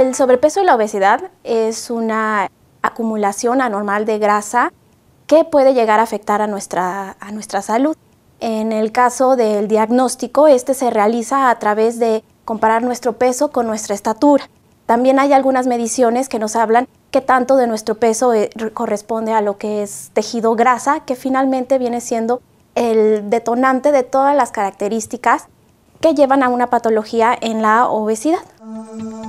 El sobrepeso y la obesidad es una acumulación anormal de grasa que puede llegar a afectar a nuestra salud. En el caso del diagnóstico, este se realiza a través de comparar nuestro peso con nuestra estatura. También hay algunas mediciones que nos hablan qué tanto de nuestro peso corresponde a lo que es tejido grasa, que finalmente viene siendo el detonante de todas las características que llevan a una patología en la obesidad.